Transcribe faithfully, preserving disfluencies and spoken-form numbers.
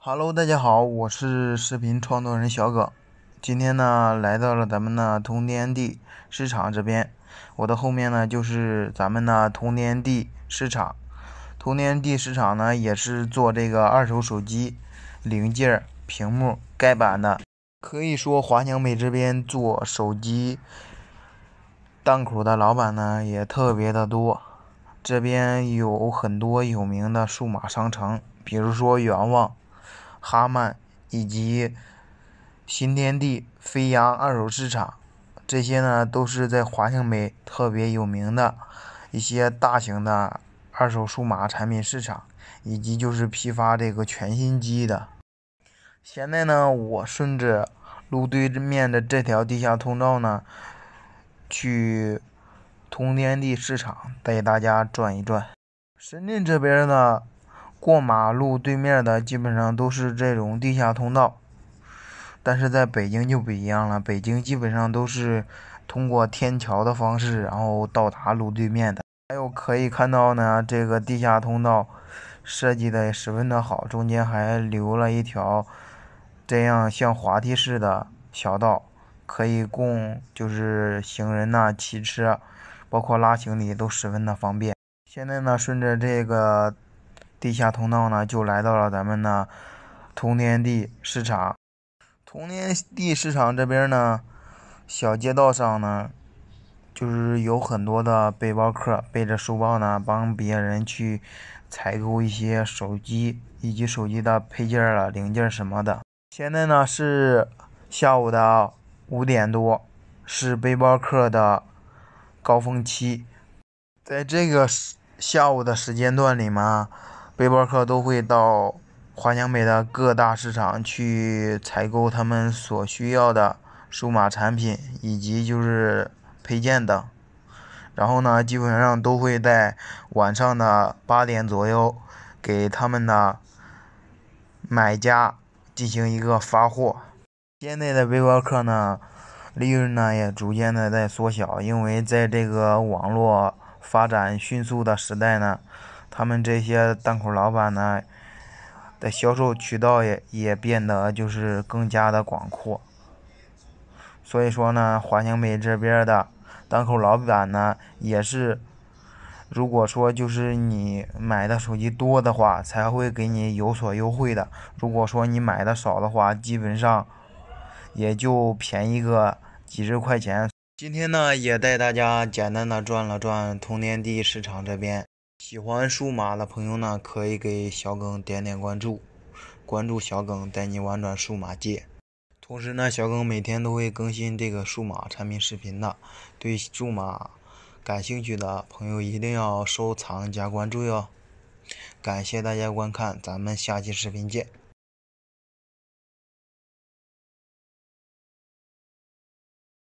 Hello，大家好，我是视频创作人小耿。今天呢，来到了咱们的通天地市场这边。我的后面呢，就是咱们的通天地市场。通天地市场呢，也是做这个二手手机零件、屏幕、盖板的。可以说，华强北这边做手机档口的老板呢，也特别的多。这边有很多有名的数码商城，比如说远望、哈曼以及新天地、飞扬二手市场，这些呢都是在华强北特别有名的一些大型的二手数码产品市场，以及就是批发这个全新机的。现在呢，我顺着路对面的这条地下通道呢，去通天地市场带大家转一转。深圳这边呢，过马路对面的基本上都是这种地下通道，但是在北京就不一样了，北京基本上都是通过天桥的方式，然后到达路对面的。还有可以看到呢，这个地下通道设计的也十分的好，中间还留了一条这样像滑梯式的小道，可以供就是行人呐、骑车，包括拉行李都十分的方便。现在呢，顺着这个地下通道呢，就来到了咱们的通天地市场。通天地市场这边呢，小街道上呢，就是有很多的背包客背着书包呢，帮别人去采购一些手机以及手机的配件了、零件什么的。现在呢是下午的五点多，是背包客的高峰期。在这个下午的时间段里嘛，背包客都会到华强北的各大市场去采购他们所需要的数码产品以及就是配件等。然后呢，基本上都会在晚上的八点左右给他们的买家进行一个发货。现在的背包客呢，利润呢也逐渐的在缩小，因为在这个网络发展迅速的时代呢，他们这些档口老板呢的销售渠道也也变得就是更加的广阔。所以说呢，华强北这边的档口老板呢也是，如果说就是你买的手机多的话，才会给你有所优惠的。如果说你买的少的话，基本上也就便宜个几十块钱。今天呢，也带大家简单的转了转通天地市场这边。喜欢数码的朋友呢，可以给小耿点点关注，关注小耿带你玩转数码界。同时呢，小耿每天都会更新这个数码产品视频的，对数码感兴趣的朋友一定要收藏加关注哟。感谢大家观看，咱们下期视频见。